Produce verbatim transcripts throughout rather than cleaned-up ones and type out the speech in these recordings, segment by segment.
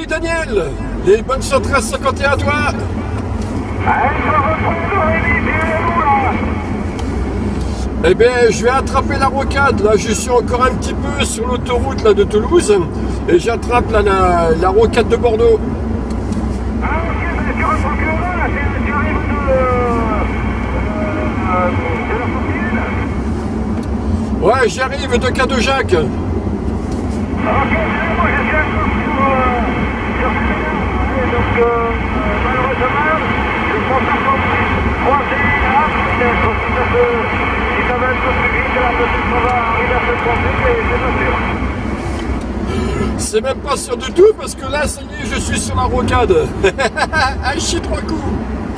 Salut Daniel, les bonnes cent treize cinquante et un à toi. Eh bien, je vais attraper la rocade. Là, je suis encore un petit peu sur l'autoroute là de Toulouse et j'attrape la, la, la rocade de Bordeaux. Ah ok, mais tu reprends que là, là, tu arrives de, euh, de la Portille. Ouais, j'arrive de Cadeaujac. Ok, moi je suis encore sur, euh, sur et donc euh, malheureusement, je prends par contre trois là, peut-être, si ça peut, si ça va un peu plus vite, là peut-être qu'on va arriver à se tromper, mais c'est pas sûr. C'est même pas sûr du tout parce que là, ça y est, je suis sur la rocade. Ah, je chie trois coups.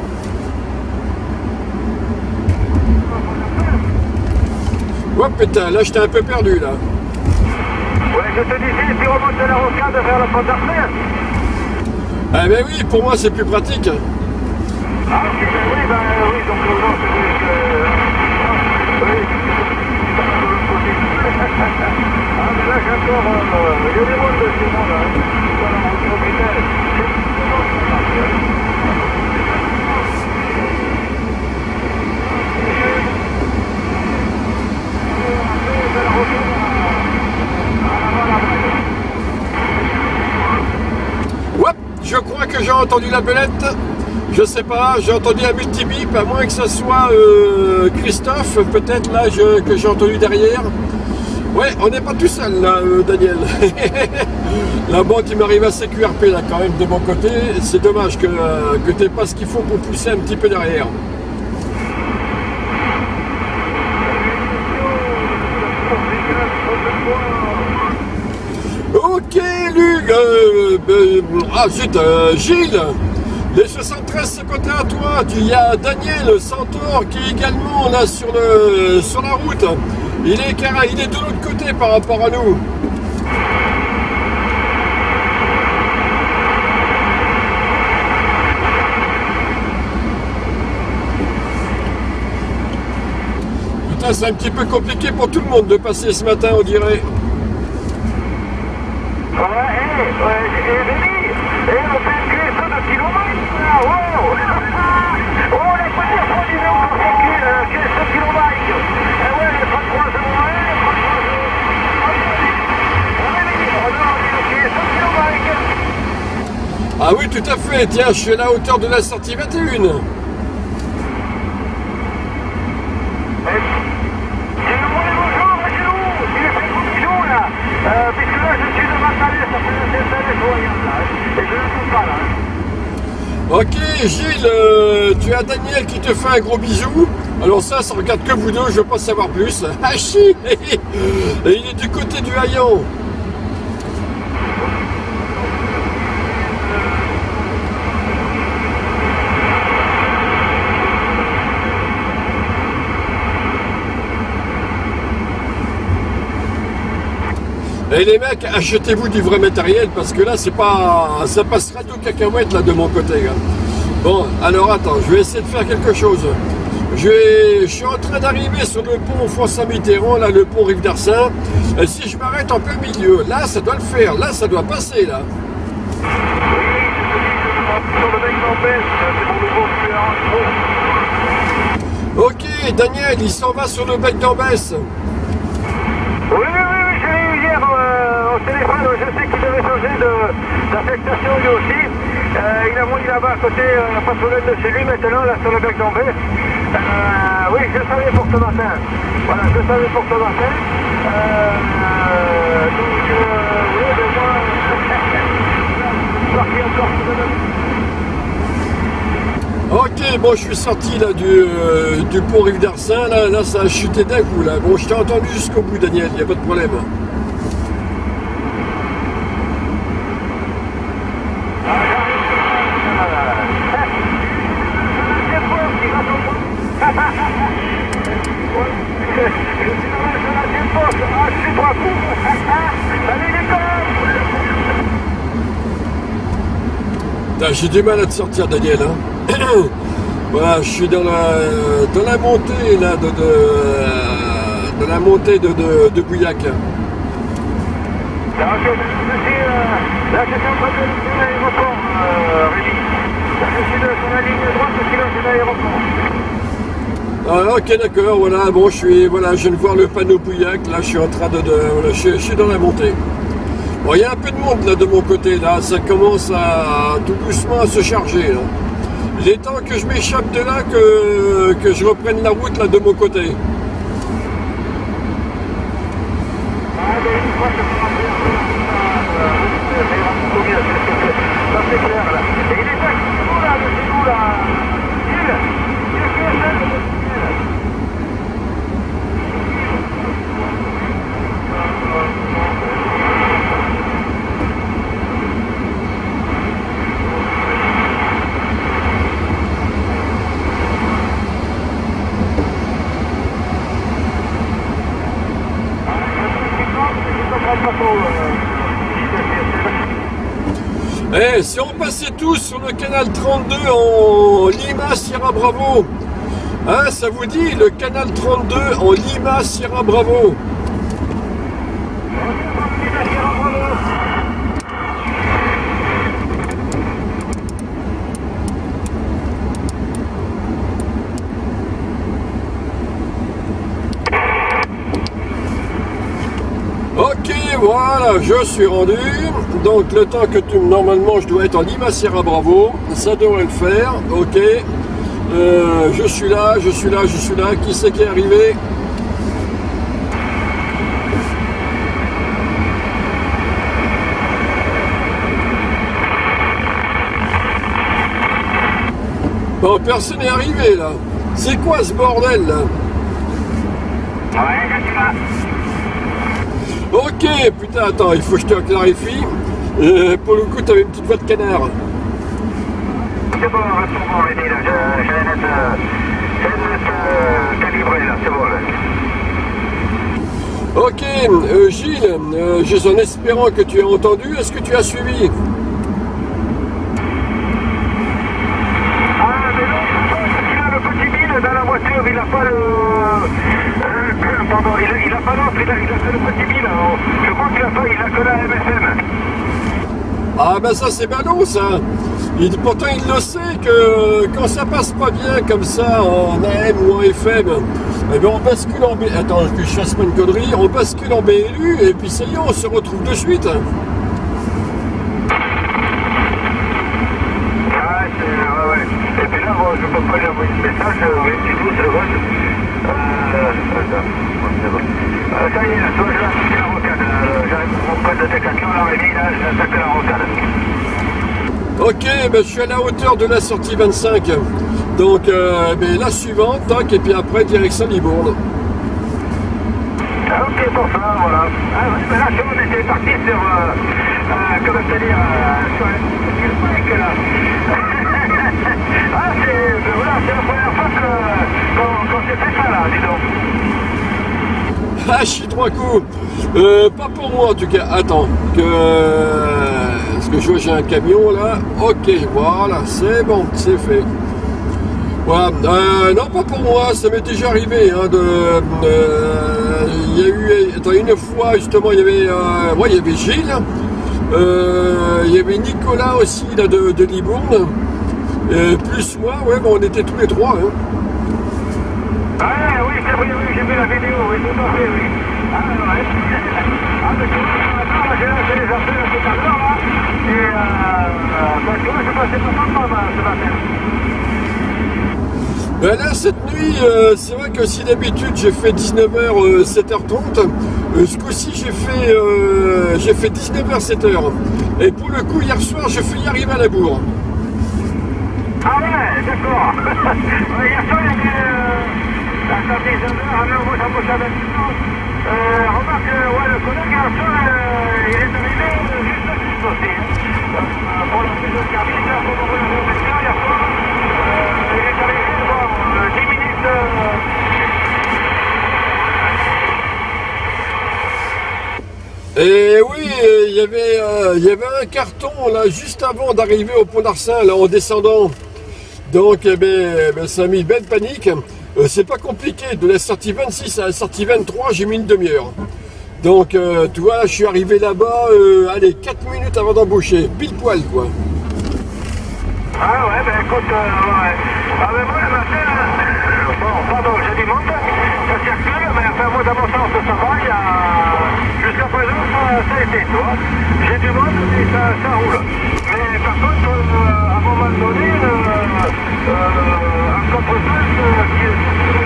Oh putain, là j'étais un peu perdu là. Ouais, je te disais, tu remontes de la rocade vers la Pont d'Arthur. Ah ben oui, pour moi c'est plus pratique. Ah ok, ben oui, ben oui, donc non, c'est vrai que... Oui, c'est pas de l'autre côté. Ah mais là j'ai encore... Euh, il y a des mondes chez moi là. Voilà, mon gros putain. Hop, je crois que j'ai entendu la belette. Je sais pas, j'ai entendu un multibip, à moins que ce soit euh, Christophe, peut-être là je, que j'ai entendu derrière. Ouais, on n'est pas tout seul là, euh, Daniel. La banque qui m'arrive à C Q R P là quand même de mon côté. C'est dommage que, euh, que tu n'aies pas ce qu'il faut pour pousser un petit peu derrière. Ok, Luc, euh, euh, ah zut, euh, Gilles, les soixante-treize cinquante et un à toi, il y a Daniel Santor qui est également là sur, le, sur la route. Il est, il est de l'autre côté par rapport à nous. Putain, c'est un petit peu compliqué pour tout le monde de passer ce matin, on dirait. Ouais, hé, hé, Rémi, hé, on fait une clé de kilomètres, là, wow. Oh, les petits produits de on circule, quinze kilomètres. Eh ouais, les trente-trois zéro un, trente-trois zéro un. Rémi, on a quinze kilomètres. Ah oui, tout à fait, tiens, je suis à la hauteur de la sortie vingt et un. Euh, puisque là je suis devant Calais, ça fait un certain nettoyage là, et je ne trouve pas là. Ok Gilles, euh, tu as Daniel qui te fait un gros bisou. Alors ça, ça regarde que vous deux, je veux pas savoir plus. Ah chi. Et il est du côté du Haillan. Et les mecs, achetez-vous du vrai matériel parce que là, c'est pas, ça passera tout cacahuète là de mon côté. Gars. Bon, alors attends, je vais essayer de faire quelque chose. Je, vais, je suis en train d'arriver sur le pont François Mitterrand, là, le pont Rive d'Arcin. Et si je m'arrête en plein milieu, là, ça doit le faire. Là, ça doit passer, là. Ok, Daniel, il s'en va sur le bec d'Ambès. Oui, oui, oui, oui, je l'ai eu hier euh, au téléphone, je sais qu'il devait changer d'affectation lui aussi. Euh, il a monté là-bas à côté, euh, la passolette de chez lui, maintenant, là, sur le bec d'Ambès. Euh, oui, je le savais pour ce matin. Voilà, je le savais pour ce matin. Euh, euh, donc, euh, oui, mais moi, je suis encore sur le... Ok, bon, je suis sorti là du, euh, du pont Rive d'Arcin, là, là ça a chuté d'un coup là. Bon, je t'ai entendu jusqu'au bout, Daniel, il n'y a pas de problème. J'ai du mal à te sortir, Daniel. Hein. Voilà, je suis dans la, dans la montée là, de, de, de la montée de, de, de Bouillac. Ok, là Là, je suis en train de faire l'aéroport, euh, Rémi. Là, je suis sur la ligne droite, parce que là, c'est l'aéroport. Ah, ok, d'accord, voilà, bon, je suis, voilà, je viens de voir le panneau Pouillac, là, je suis en train de, de voilà, je, je suis dans la montée. Bon, il y a un peu de monde, là, de mon côté, là, ça commence à, tout doucement à se charger, là. Il est temps que je m'échappe de là, que, que je reprenne la route, là, de mon côté. Ah, mais une fois que ça va bien, ça c'est clair, là. Et il est pas où, là, le chez nous, là. Il, il est fait ça, le Eh, si on passait tous sur le canal trente-deux en Lima Sierra Bravo, hein, ça vous dit, le canal trente-deux en Lima Sierra Bravo. Ok, voilà, je suis rendu. Donc le temps que tu... Normalement, je dois être en Lima Sierra Bravo. Ça devrait le faire. Ok. Euh, je suis là, je suis là, je suis là. Qui c'est qui est arrivé? Bon, personne n'est arrivé là. C'est quoi ce bordel là? Ouais, je suis là. Ok, putain, attends, il faut que je te clarifie. Euh, pour le coup, t'avais une petite voix de canard. C'est bon, c'est bon, Rémi, là, je, je vais mettre, euh, je vais mettre euh, calibré, là, c'est bon, là. Ok, euh, Gilles, euh, juste en espérant que tu as entendu, est-ce que tu as suivi? Ah, mais non, il a le petit Bill dans la voiture, il n'a pas le... Euh, pardon, il n'a pas l'autre, il a, il a que le petit Bill, hein. Je crois qu'il a pas, il a que la M F M. Ah ben ça c'est ballot ça. Il, pourtant il le sait que quand ça passe pas bien comme ça en A M ou en F M, eh bien on bascule en B... Attends que je fasse pas une connerie, on bascule en B L U et puis ça y est, on se retrouve de suite. Ah, c'est... ouais, ouais. Et puis là, bon, je peux pas lui envoyer ce message, oui, du coup, c'est bon. Euh... Attends, c'est bon. Euh, ça y est, là, toi, je vais attaquer la rocade. Euh, J'arrive pour mon code de décathlon, là, Rémi, là, je vais attaquer la rocade. Ok, ben, je suis à la hauteur de la sortie vingt-cinq. Donc euh, ben, la suivante, tac, et puis après direction Libourne. Ah, ok, pour ça, voilà. Ah, mais là, on était parti sur, euh, euh, comment te dire, euh, sur le bike, là. Ah, c'est, voilà, c'est la première fois que, qu'on, qu'on s'est fait ça, là, dis donc. Ah, je suis trois coups. Euh, pas pour moi en tout cas. Attends, que... Parce que je vois j'ai un camion là. Ok, voilà, c'est bon, c'est fait. Voilà. Euh, non, pas pour moi, ça m'est déjà arrivé. Hein, de, euh, il y a eu, attends, une fois justement, il y avait, euh, ouais, il y avait Gilles, euh, il y avait Nicolas aussi là de, de Libourne, et plus moi, ouais, bon, on était tous les trois. Hein. Ah oui, c'est vrai, oui, j'ai vu la vidéo, oui, tout à fait, oui. Ah, ouais. Ah, mais tu vois, maintenant, j'ai lancé les affaires tout à l'heure, là, et euh, ben, tu vois, c'est passé pas mal, mal, Sébastien. Ben là, cette nuit, euh, c'est vrai que si d'habitude j'ai fait dix-neuf heures, euh, sept heures trente, euh, ce coup-ci j'ai fait, euh, j'ai fait dix-neuf heures, sept heures. Et pour le coup, hier soir, j'ai failli arriver à la bourre. Ah ouais, d'accord. Hier soir, il y avait... Euh, à dix-neuf heures, à neuf heures, ça bouge avec nous. Euh, remarque, ouais, le collègue, hier soir, euh, il est arrivé juste juste aussi. Euh, pour la prise de service, pour ouvrir la réflexion, hier soir, euh, il est arrivé, bon, euh, dix minutes... Euh, Et oui, il y avait, euh, il y avait un carton là juste avant d'arriver au pont d'Arcin là en descendant. Donc eh ben, eh ben, ça a mis belle panique. Euh, c'est pas compliqué. De la sortie vingt-six à la sortie vingt-trois, j'ai mis une demi-heure. Donc, euh, tu vois, je suis arrivé là-bas, euh, allez, quatre minutes avant d'embaucher, pile poil, quoi. Ah ouais, ben écoute, euh, ouais. Ah ben moi, le matin, euh, bon, pardon, j'ai du monde, ça circule, mais enfin, moi, dans mon sens, ça va, il y a... Jusqu'à présent, ça, ça a été, tu vois. J'ai du monde et ça, ça roule. Mais par contre, euh, à un moment donné, euh, euh, un contresens euh, qui est...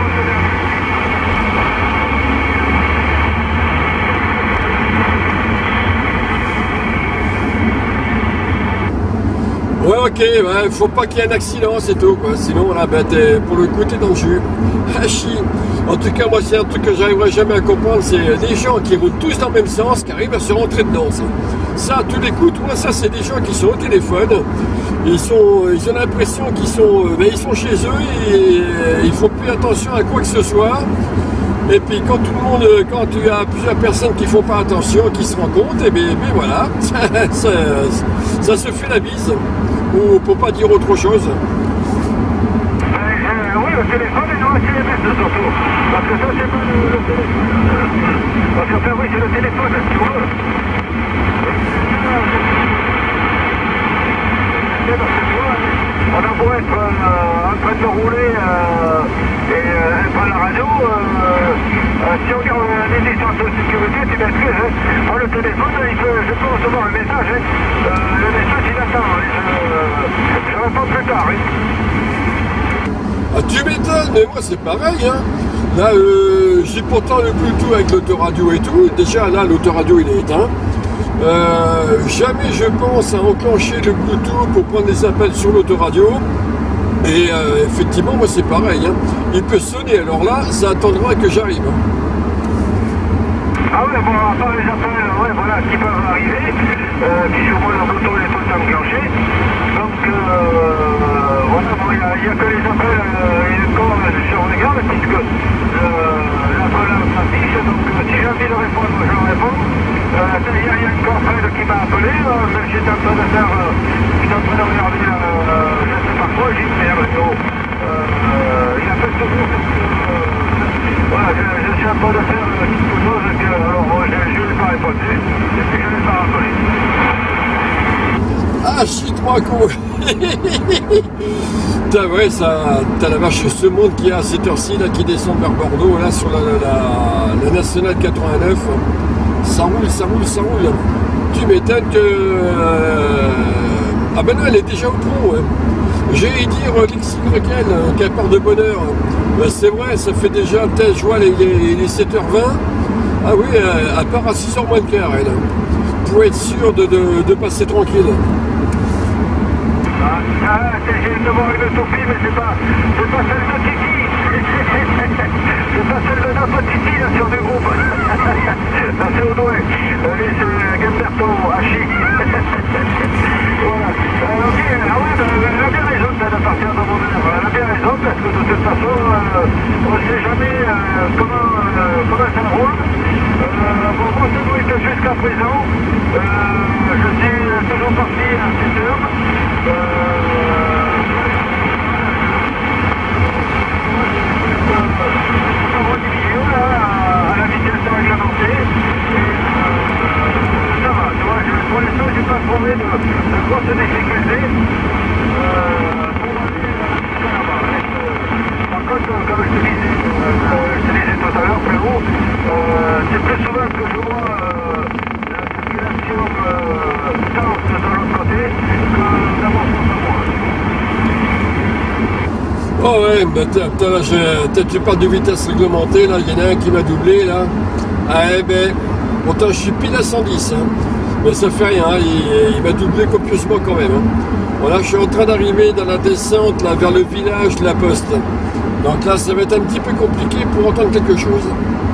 Ouais, ok, ouais, faut pas qu'il y ait un accident, c'est tout, quoi. Sinon, là, ben, t'es, pour le coup, t'es dans le jus. Hachi. En tout cas, moi, c'est un truc que j'arriverai jamais à comprendre, c'est des gens qui roulent tous dans le même sens, qui arrivent à se rentrer dedans, ça. Ça, à tous les coups, moi, ça, c'est des gens qui sont au téléphone, ils sont, ils ont l'impression qu'ils sont, ben, ils sont chez eux, et, et ils font plus attention à quoi que ce soit. Et puis quand tout le monde, quand tu as plusieurs personnes qui font pas attention, qui se rendent compte, et bien, bien voilà, ça, ça, ça se fait la bise, ou pour pas dire autre chose. Euh, euh, oui, le téléphone est dans le S M S surtout, parce que ça c'est pas le, le téléphone. Parce que enfin, oui, c'est le téléphone, tu vois. On a beau être euh, en train de rouler euh, et euh, être à la radio, euh, euh, si on regarde les distances de sécurité, tu maîtrises. Hein. Moi, le téléphone, il peut, je peux recevoir un message. Hein. Euh, le message, il attend. Hein. Je, je réponds plus tard. Hein. Ah, tu m'étonnes, mais moi c'est pareil. Hein. Là, euh, j'ai pourtant le Bluetooth avec l'autoradio et tout. Déjà, là, l'autoradio, il est éteint. Euh, jamais je pense à enclencher le Bluetooth pour prendre des appels sur l'autoradio. Et euh, effectivement, moi c'est pareil. Hein. Il peut sonner, alors là, ça attendra que j'arrive. Hein. Ah ouais, bon, à part les appels, ouais, voilà, qui peuvent arriver, euh, puis sur moi, le bouton est tout le temps enclenché. Donc, euh, voilà, bon, il n'y a, a que les appels euh, et le corps sur les gardes, puisque euh, la colonne s'affiche. Donc, euh, si j'ai envie de répondre, je réponds. Il euh, y, y a une confrère qui m'a appelé, euh, mais j'étais en train de faire, euh, j'étais en train de regarder, euh, je ne sais pas quoi, j'ai dit, mais non, euh, il appelle toujours, euh, voilà, je, je suis en train de faire euh, quelque chose, et puis, alors, euh, je ne lui ai pas répondu, et puis je ne l'ai pas rappelé. Ah, shit-moi, quoi. T'as ouais, ça, t'as la vache, ce monde qui est à cette heure-ci, là, qui descend vers Bordeaux, là, sur la, la, la nationale quatre-vingt-neuf. Ça roule, ça roule, ça roule. Tu m'étonnes que... Euh... Ah ben non, elle est déjà au pro. Hein. J'ai dire l'X Y L, qui a part de bonheur. Ben, c'est vrai, ça fait déjà, peut-être, je vois, il est, il est sept heures vingt. Ah oui, elle part à six heures moins de quart, elle. Pour être sûr de, de, de passer tranquille. Ah, ah j'ai une devoir une toupie, mais c'est pas, c'est pas celle de Titi. C'est pas celle de notre Titi, là, sur du groupe. Là, c'est au doigt. Lui, c'est Gamberto, Hachi. Voilà. Euh, ok, ah ouais, ben, elle a bien raison de partir de mon œuvre. Elle a bien raison, parce que de toute façon, euh, on ne sait jamais euh, comment, euh, comment ça roule. Euh, bon, moi, c'est moi, jusqu'à présent, euh, je suis toujours parti à sept heures. Euh, à la vitesse réglementée et euh, ça va, tu vois, je, pour l'instant j'ai pas trouvé de, de grosses difficultés euh, pour aller jusqu'à là-bas. Par contre, comme je te disais, euh, je te disais tout à l'heure, frérot, euh, c'est plus souvent que je vois euh, la circulation euh, dense de l'autre côté que d'abord sur moi. Oh ouais, bah t'as, là, j'ai, tu parles de vitesse réglementée, là, il y en a un qui m'a doublé, là. Ah eh ben, pourtant je suis pile à cent dix, hein. Mais ça fait rien, il, il m'a doublé copieusement quand même. Hein. Voilà, je suis en train d'arriver dans la descente, là, vers le village de la Poste. Donc là, ça va être un petit peu compliqué pour entendre quelque chose.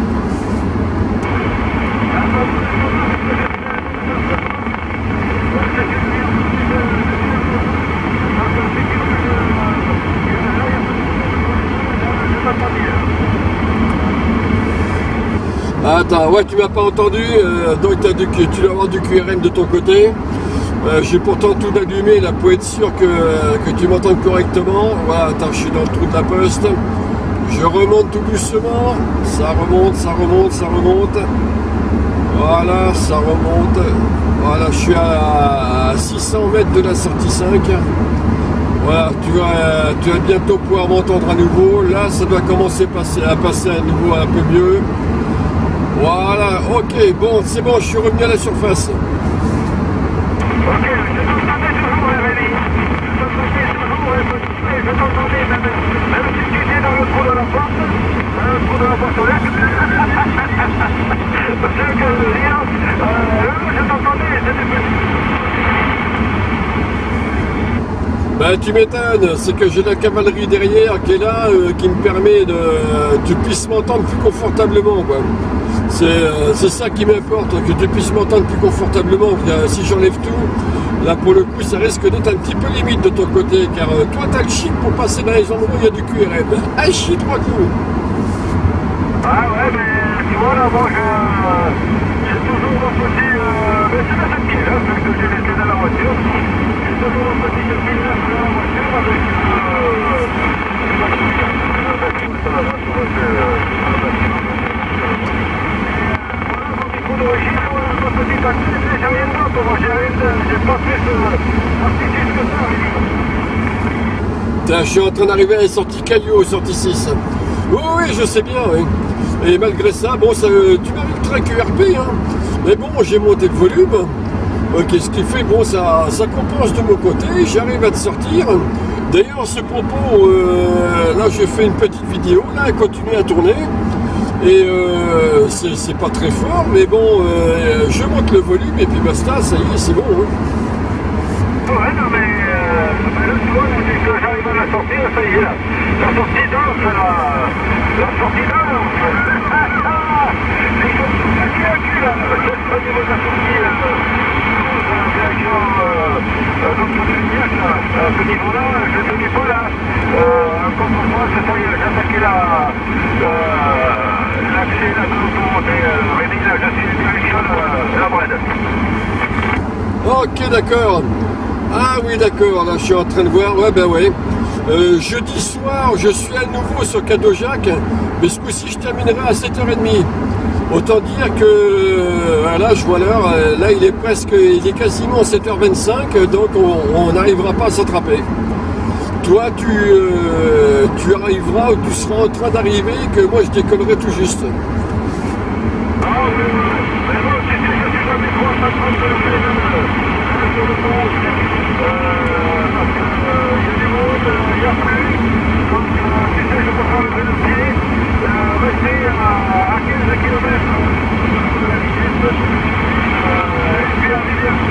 Attends, ouais, tu m'as pas entendu, euh, donc t'as du, tu dois avoir du Q R M de ton côté. Euh, j'ai pourtant tout allumé là pour être sûr que, euh, que tu m'entendes correctement. Voilà, attends, je suis dans le trou de la Poste. Je remonte tout doucement. Ça remonte, ça remonte, ça remonte. Voilà, ça remonte. Voilà, je suis à six cents mètres de la sortie cinq. Voilà, tu vas, tu vas bientôt pouvoir m'entendre à nouveau. Là, ça doit commencer passer, à passer à nouveau un peu mieux. Voilà, ok, bon, c'est bon, je suis revenu à la surface. Ok, je t'entendais toujours, Rémi. Je t'entendais toujours, je t'entendais même, même si tu étais dans le trou de la porte, dans le trou de la porte là. C'est ce que je veux dire. Euh, je t'entendais, c'était petit. Ben, tu m'étonnes, c'est que j'ai la cavalerie derrière qui est là, euh, qui me permet de tu puisses m'entendre plus confortablement, quoi. C'est euh, ça qui m'importe, que tu puisses m'entendre plus confortablement. Euh, si j'enlève tout, là pour le coup, ça risque d'être un petit peu limite de ton côté, car euh, toi, t'as le chic pour passer dans les endroits où il y a du Q R M. Ah, chie trois coups. Ah ouais, mais tu vois, là, moi, je, j'ai toujours mon petit... Euh, mais c'est la cette pied, là, que j'ai laissé dans la voiture. J'ai toujours mon petit fil là dans la voiture avec... Euh, je suis en train d'arriver à la sortie Caillou, sortie six. Oui, oui, je sais bien, oui. Et malgré ça, bon, ça, tu m'arrives très Q R P, hein. Mais bon, j'ai monté le volume. Ok, ce qui fait, bon, ça, ça compense de mon côté, j'arrive à te sortir. D'ailleurs, ce propos, euh, là, j'ai fait une petite vidéo, là, elle continue à tourner. Et euh, c'est pas très fort, mais bon, euh, je monte le volume et puis basta, ça y est, c'est bon. Hein. Ouais, non, mais, euh, mais là, tu vois, dès que j'arrive à la sortie, ça y est, là. La sortie d'or, la, la sortie d'or, les choses sont plaquées à cul, là. Au niveau de la sortie, euh, direction, euh, donc, de Lignac, là, à ce niveau-là, je ne dis pas, là, euh, comme pour moi, ça y est, j'ai attaqué la, euh, l'accès, là, de l'autoroute, et, euh, Rémi, là, je suis direction de la Brède. Ok, d'accord. Ah oui, d'accord, là je suis en train de voir, ouais ben ouais. Euh, jeudi soir, je suis à nouveau sur Cadojac, mais ce coup-ci je terminerai à sept heures trente. Autant dire que, euh, là je vois l'heure, là il est presque, il est quasiment sept heures vingt-cinq, donc on n'arrivera pas à s'attraper. Toi tu, euh, tu arriveras ou tu seras en train d'arriver, que moi je décollerai tout juste. Ah oui, oui, mais bon, si tu sais jamais quoi, ça prend de le sur le pont, euh, parce qu'il euh, y a du monde, il n'y a plus, donc euh, tu sais, je peux faire le vélo pied, euh, rester à, à quinze kilomètres de la vitesse, euh, et puis arriver à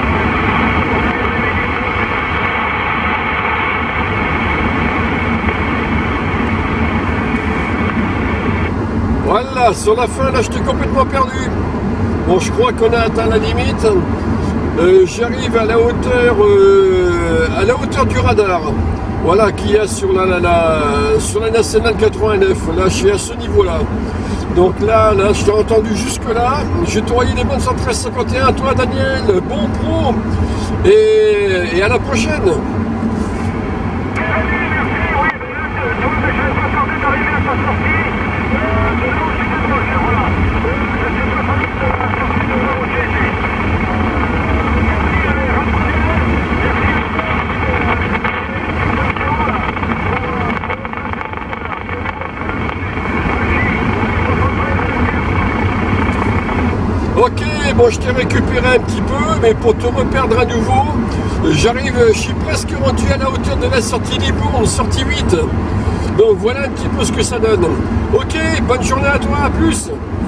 Voilà, sur la fin, là, je t'ai complètement perdu. Bon, je crois qu'on a atteint la limite. Euh, J'arrive à la hauteur, euh, à la hauteur du radar. Voilà, qu'il y a sur la, la, la, sur la nationale quatre-vingt-neuf. Là, je suis à ce niveau-là. Donc là, là, je t'ai entendu jusque-là. Je t'ai envoyé les bonnes cent treize cinquante et un. Toi, Daniel, bon pro. Et, et à la prochaine. Ok, bon, je t'ai récupéré un petit peu, mais pour te reperdre à nouveau, j'arrive, je suis presque rendu à la hauteur de la sortie Libourne, sortie huit. Donc voilà un petit peu ce que ça donne. Ok, bonne journée à toi, à plus.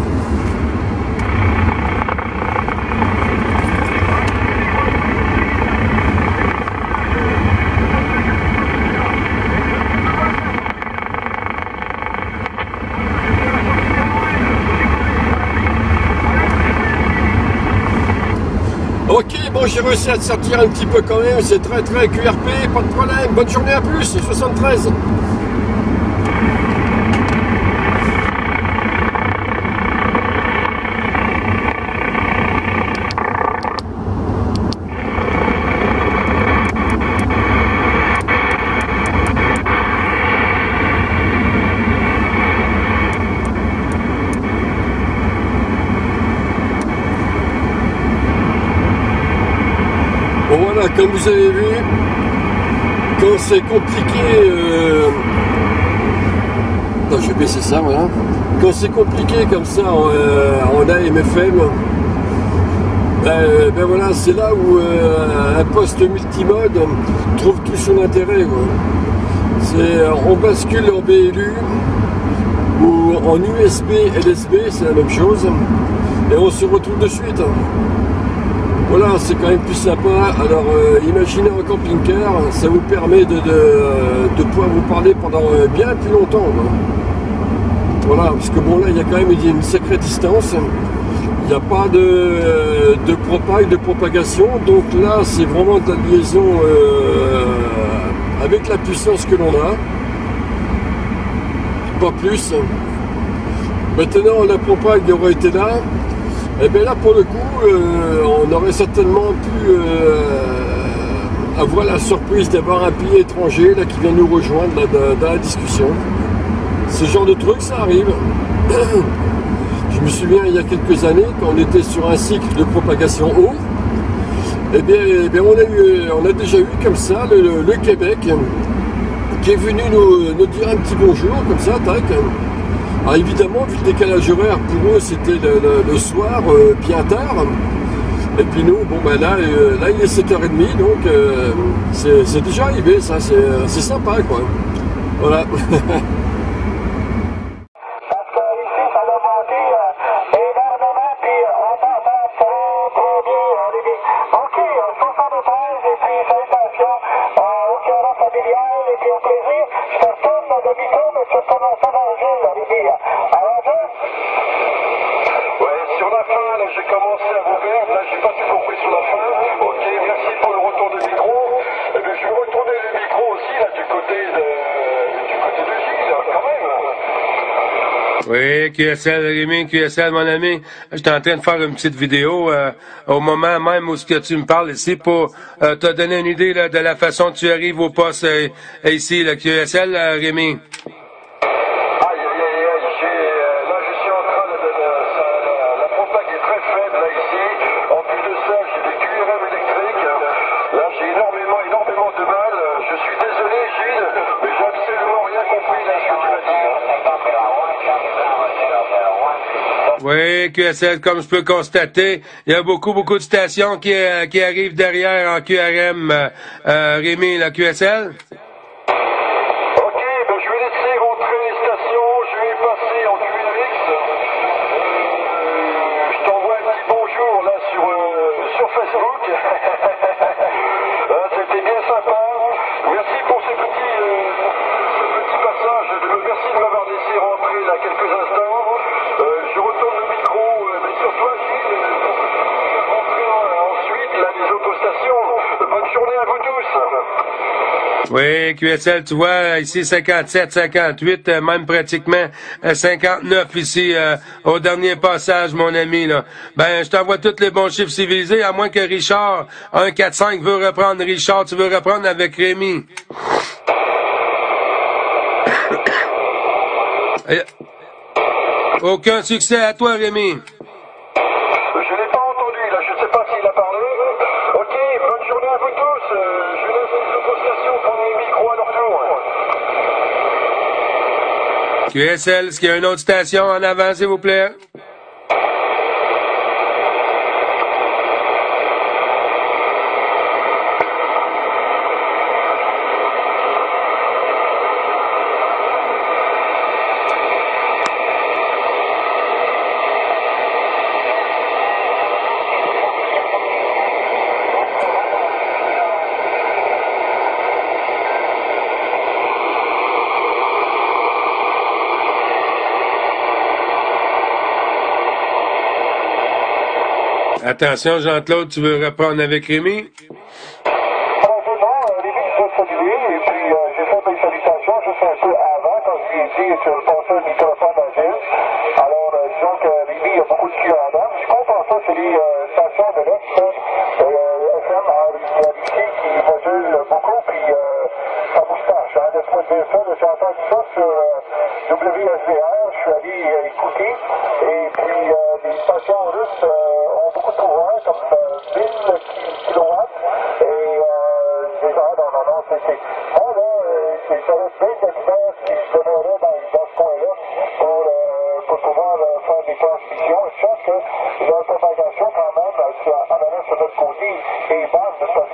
Ok, bon, j'ai réussi à te sortir un petit peu quand même, c'est très très Q R P, pas de problème. Bonne journée, à plus, soixante-treize. Bon voilà, comme vous avez vu, quand c'est compliqué, euh... attends, je vais baisser ça, voilà. Quand c'est compliqué comme ça en, euh, en A M F M, ben, ben voilà, c'est là où euh, un poste multimode trouve tout son intérêt, quoi. C'est, on bascule en B L U ou en U S B, L S B, c'est la même chose, et on se retrouve de suite. Voilà, c'est quand même plus sympa. Alors euh, imaginez un camping-car, ça vous permet de, de, de pouvoir vous parler pendant bien plus longtemps, quoi. Voilà, parce que bon là il y a quand même une sacrée distance, il n'y a pas de, de propag, de propagation, donc là c'est vraiment de la liaison euh, avec la puissance que l'on a, pas plus. Maintenant la propag aurait été là, et bien là pour le coup euh, on aurait certainement pu euh, avoir la surprise d'avoir un pays étranger là, qui vient nous rejoindre là, dans, dans la discussion. Ce genre de truc, ça arrive. Je me souviens, il y a quelques années, quand on était sur un cycle de propagation haut, eh bien, eh bien on, a eu, on a déjà eu comme ça le, le Québec qui est venu nous, nous dire un petit bonjour, comme ça, tac. Alors évidemment, vu le décalage horaire, pour eux, c'était le, le, le soir, euh, bien tard. Et puis nous, bon ben là, euh, là il est sept heures trente, donc euh, c'est déjà arrivé, ça, c'est sympa, quoi. Voilà. Oui, Q S L, Rémi, Q S L, mon ami. J'étais en train de faire une petite vidéo euh, au moment même où ce que tu me parles ici pour euh, te donner une idée là, de la façon que tu arrives au poste euh, ici, le Q S L, euh, Rémi. Oui, Q S L, comme je peux constater, il y a beaucoup, beaucoup de stations qui, euh, qui arrivent derrière en Q R M. Euh, euh, Rémi, la Q S L? Ok, ben je vais laisser rentrer les stations, je vais passer en Q R X. Euh, je t'envoie un petit bonjour là sur, euh, sur Facebook. ah, c'était bien sympa. Merci pour ce petit, euh, ce petit passage. Merci de m'avoir laissé rentrer là quelques instants. Euh, je retourne le micro, euh, mais sur toi, Gilles, pour rentrer ensuite là, les autostations. Bonne journée à vous tous. Oui, Q S L, tu vois, ici cinquante-sept, cinquante-huit, euh, même pratiquement euh, cinquante-neuf ici euh, au dernier passage, mon ami. Là. Ben, je t'envoie tous les bons chiffres civilisés, à moins que Richard, un quatre cinq, veut reprendre. Richard, tu veux reprendre avec Rémi? Aucun succès à toi, Rémi. Je l'ai pas entendu, là, je sais pas s'il a parlé. Ok, bonne journée à vous tous. Euh, je laisse les autres stations prendre les micros à leur tour. Q S L, est-ce qu'il y a une autre station en avant, s'il vous plaît? Attention, Jean-Claude, tu veux reprendre avec Rémi? Alors, c'est bon, Rémi, je veux saluer, et puis euh, j'ai fait mes salutations juste un peu avant, quand je lui ai dit que je passais le microphone à Gilles. Alors, euh, disons que Rémi, il y a beaucoup de Q en dedans. Je comprends ça, c'est les euh, stations de l'Est, euh, F M en réalité qui modulent beaucoup, puis euh, à moustache, hein, laisse-moi dire ça, j'ai entendu ça sur euh, W S V R, je suis allé euh, écouter, et puis euh, les stations russes euh, ont beaucoup de pouvoir, comme euh, mille kilowatts, et c'est... Moi, là, euh, c'est ça reste bien d'habitants qui se demeuraient dans, dans ce coin-là pour, euh, pour pouvoir euh, faire des transmissions. Et je pense que leur propagation, quand même, en allant sur notre côté, est bonne,